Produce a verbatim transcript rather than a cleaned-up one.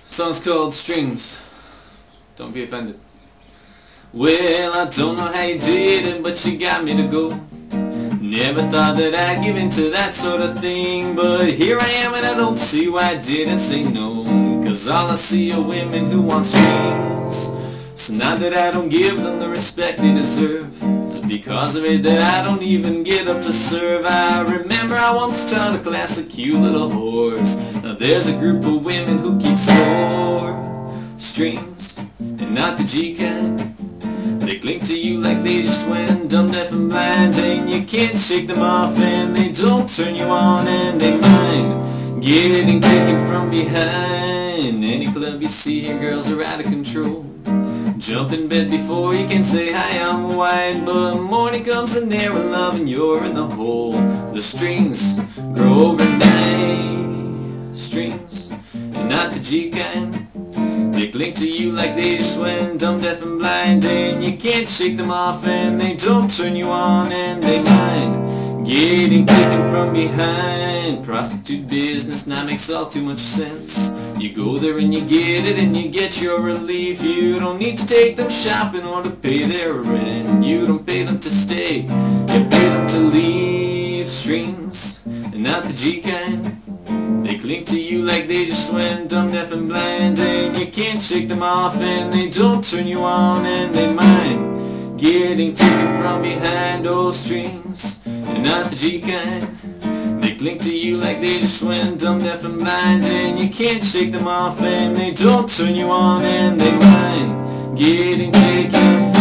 Song's called Strings. Don't be offended. Well, I don't know how you did it, but you got me to go. Never thought that I'd give in to that sort of thing, but here I am and I don't see why I didn't say no. Cause all I see are women who want strings. So now that I don't give them the respect they deserve, it's because of it that I don't even get up to serve. I remember I once taught a class of cute little whores. Now there's a group of women who keep score. Strings, and not the G kind. They cling to you like they just went dumb, deaf and blind, and you can't shake them off, and they don't turn you on, and they mind getting taken from behind. Any club you see here, girls are out of control. Jump in bed before you can say hi, I'm white, but morning comes and they're in love and you're in the hole. The strings grow overnight. Strings, and not the G kind. They cling to you like they just went dumb, deaf and blind, and you can't shake them off, and they don't turn you on, and they mind getting taken from behind. Prostitute business now makes all too much sense. You go there and you get it and you get your relief. You don't need to take them shopping or to pay their rent. You don't pay them to stay, you pay them to leave. Strings, and not the G kind. They cling to you like they just went dumb, deaf and blind, and you can't shake them off, and they don't turn you on, and they mind getting taken from behind. Oh, strings, and not the G kind. They cling to you like they just went dumb, deaf and blind, and you can't shake them off, and they don't turn you on, and they mind getting taken from